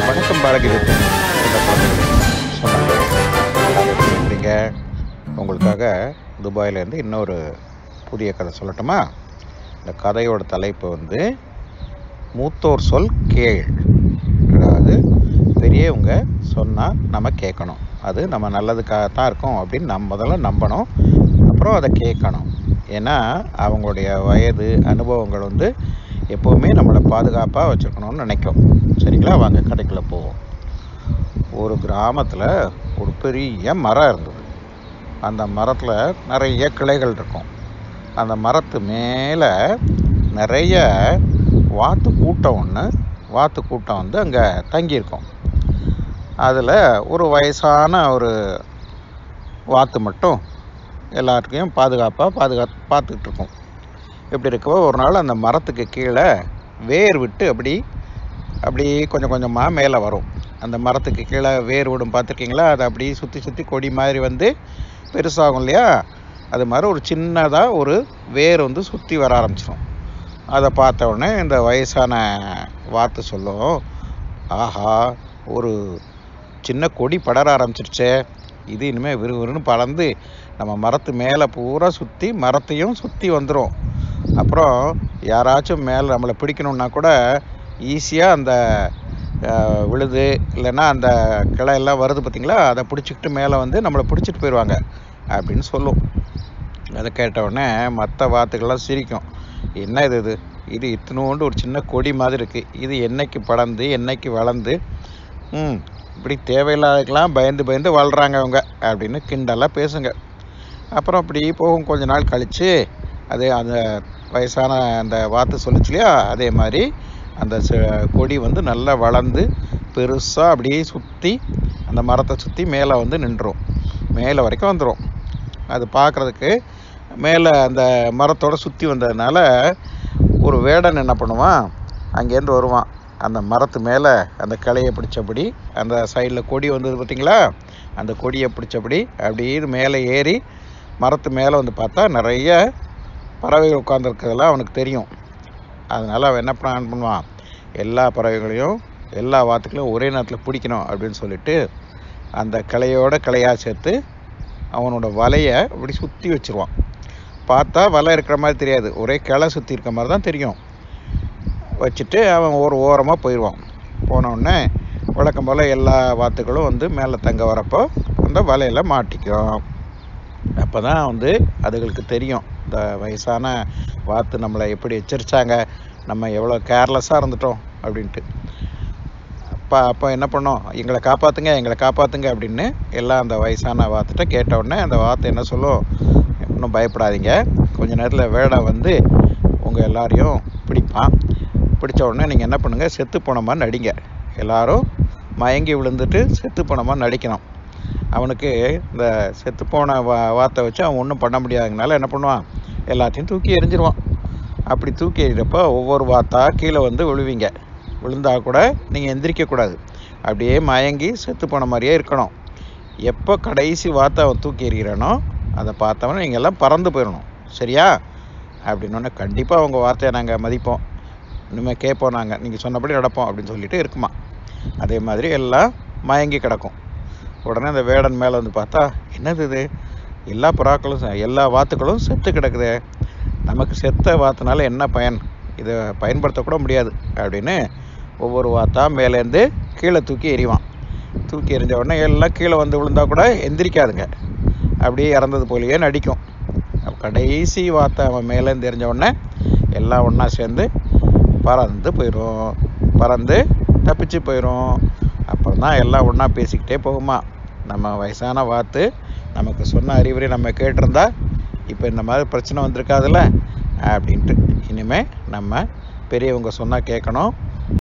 வணக்கம் பாரதி வித்தன் சின்ன குழந்தைகளே. சொன்னாங்க எல்லாரும் எப்படி இருக்கிறீங்க? உங்களுக்காக துபாயிலேருந்து இன்னொரு புதிய கதை சொல்லட்டுமா? இந்த கதையோட தலைப்பு வந்து மூத்தோர் சொல் கேள். அதாவது பெரியவங்க சொன்னால் நம்ம கேட்கணும், அது நம்ம நல்லதுக்காக தான் இருக்கும் அப்படின்னு நம்ம முதல்ல நம்பணும், அப்புறம் அதை கேட்கணும். ஏன்னா அவங்களுடைய வயது அனுபவங்கள் வந்து எப்போவுமே நம்மளை பாதுகாப்பாக வச்சுருக்கணும்னு நினைக்கும். சரிங்களா, வாங்க கதைக்குள்ளே போவோம். ஒரு கிராமத்தில் ஒரு பெரிய மரம் இருந்தது. அந்த மரத்தில் நிறைய கிளைகள் இருக்கும். அந்த மரத்து மேலே நிறைய வாத்து கூட்டம் வந்து அங்கே தங்கியிருக்கும். அதில் ஒரு வயசான ஒரு வாத்து மட்டும் எல்லாருக்கையும் பார்த்துக்கிட்டு இருக்கும். இப்படி இருக்கவோ ஒரு நாள் அந்த மரத்துக்கு கீழே வேர் விட்டு அப்படி கொஞ்சம் கொஞ்சமாக மேலே வரும். அந்த மரத்துக்கு கீழே வேர் விடும், பார்த்துருக்கீங்களா? அதை அப்படி சுற்றி கொடி மாதிரி வந்து பெருசாகும் இல்லையா? அது மாதிரி ஒரு சின்னதாக ஒரு வேர் வந்து சுற்றி வர ஆரம்பிச்சிடும். அதை பார்த்த உடனே இந்த வயசான வாத்து சொல்லும், ஆஹா, ஒரு சின்ன கொடி படர ஆரம்பிச்சிருச்சே, இது இனிமேல் விறுவிறுன்னு பறந்து நம்ம மரத்து மேலே பூரா சுற்றி மரத்தையும் சுற்றி வந்துடும். அப்புறம் யாராச்சும் மேலே நம்மளை பிடிக்கணுன்னா கூட ஈஸியாக அந்த விழுது, இல்லைன்னா அந்த கிளையெல்லாம் வருது பார்த்திங்களா, அதை பிடிச்சிக்கிட்டு மேலே வந்து நம்மளை பிடிச்சிட்டு போயிடுவாங்க அப்படின்னு சொல்லும். அதை கேட்டவுடனே மற்ற வாத்துக்கள்லாம் சிரிக்கும். என்ன இது இத்தினோண்டு ஒரு சின்ன கொடி மாதிரி இருக்குது, இது என்னைக்கு படர்ந்து என்னைக்கு வளர்ந்து இப்படி தேவையில்லாததுக்கெல்லாம் பயந்து வளர்கிறாங்க அவங்க அப்படின்னு கிண்டலாக பேசுங்க. அப்புறம் அப்படி போகும். கொஞ்ச நாள் கழித்து அந்த வயசான அந்த வாத்து சொல்லிச்சு இல்லையா, அதே மாதிரி அந்த கொடி வந்து நல்லா வளர்ந்து பெருசாக அப்படியே சுற்றி அந்த மரத்தை சுற்றி மேலே வந்து நின்றுடும், மேலே வரைக்கும் வந்துடும். அது பார்க்குறதுக்கு மேலே அந்த மரத்தோடு சுற்றி வந்ததுனால ஒரு வேடன் என்ன பண்ணுவான், அங்கேருந்து வருவான். அந்த மரத்து மேலே அந்த கிளையை பிடிச்சபடி, அந்த சைடில் கொடி வந்தது பார்த்திங்களா, அந்த கொடியை பிடிச்சபடி அப்படியே மேலே ஏறி மரத்து மேலே வந்து பார்த்தா நிறைய பறவைகள் உட்காந்துருக்கிறதெல்லாம் அவனுக்கு தெரியும். அதனால் அவன் என்ன பண்ணுவான், எல்லா பறவைகளையும் எல்லா வாத்துக்களையும் ஒரே நேரத்தில் பிடிக்கணும் அப்படின்னு சொல்லிட்டு அந்த கிளையாக சேர்த்து அவனோட வலையை அப்படி சுற்றி வச்சுருவான். பார்த்தா வலை இருக்கிற மாதிரி தெரியாது, ஒரே கிளை சுற்றி இருக்க மாதிரி தான் தெரியும். வச்சுட்டு அவன் ஒரு ஓரமாக போயிடுவான். போனோடனே வழக்கம் போல் எல்லா வாத்துக்களும் வந்து மேலே தங்க வரப்போ அந்த வலையில் மாட்டிக்கும். அப்போ தான் வந்து அதுகளுக்கு தெரியும், இந்த வயசான வாத்து நம்மளை எப்படி எச்சரித்தாங்க, நம்ம எவ்வளோ கேர்லெஸ்ஸாக இருந்துட்டோம் அப்படின்ட்டு. அப்போ என்ன பண்ணோம், எங்களை காப்பாற்றுங்க அப்படின்னு எல்லாம் அந்த வயசான வாத்துட்ட கேட்டவுடனே அந்த வாத்து என்ன சொல்லும், ஒன்றும் பயப்படாதீங்க, கொஞ்ச நேரத்தில் வேடை வந்து உங்கள் எல்லாரையும் பிடிப்பான். பிடிச்ச உடனே நீங்கள் என்ன பண்ணுங்கள், செத்து போன மாதிரி நடிங்க. எல்லோரும் மயங்கி விழுந்துட்டு செத்து போன மாதிரி நடிக்கணும். அவனுக்கு இந்த செத்துப்போன வாத்தை வச்சு அவன் ஒன்றும் பண்ண முடியாததுனால என்ன பண்ணுவான், எல்லாத்தையும் தூக்கி எறிஞ்சிருவான். அப்படி தூக்கி எறிகிறப்போ ஒவ்வொரு வாத்தா கீழே வந்து விழுவீங்க. விழுந்தால் கூட நீங்கள் எந்திரிக்கக்கூடாது, அப்படியே மயங்கி செத்து போன மாதிரியே இருக்கணும். எப்போ கடைசி வாத்தை அவன் தூக்கி எறிகிறானோ அதை பார்த்தவொன்னே நீங்கள் எல்லாம் பறந்து போயிடணும், சரியா? அப்படின்னோடனே கண்டிப்பாக அவங்க வார்த்தையை நாங்கள் மதிப்போம், இனிமேல் கேட்போம், நாங்கள் நீங்கள் சொன்னபடி நடப்போம் அப்படின்னு சொல்லிட்டு இருக்குமா. அதே மாதிரி எல்லாம் மயங்கி கிடக்கும். உடனே அந்த வேடன் மேலே வந்து பார்த்தா, என்னது இது, எல்லா வாத்துக்களும் செத்து கிடக்குது, நமக்கு செத்த வாத்துனால என்ன பயன், இதை பயன்படுத்தக்கூட முடியாது அப்படின்னு ஒவ்வொரு வாத்தா மேலேருந்து கீழே தூக்கி எறிவான். தூக்கி எறிஞ்ச உடனே எல்லாம் கீழே வந்து விழுந்தா கூட எந்திரிக்காதுங்க, அப்படியே இறந்தது போலேயே நடிக்கும். கடைசி வாத்தை அவன் மேலேருந்து எறிஞ்ச உடனே எல்லாம் ஒன்றா சேர்ந்து பறந்து தப்பிச்சு போயிடும். அப்புறம் தான் எல்லாம் ஒன்றா பேசிக்கிட்டே போகுமா. நம்ம வயசான வாத்து நமக்கு சொன்ன அறிவுரை நம்ம கேட்டிருந்தா இப்போ இந்த மாதிரி பிரச்சனை வந்திருக்காதுல்ல அப்படின்ட்டு. இனிமேல் நம்ம பெரியவங்க சொன்னால் கேட்கணும்,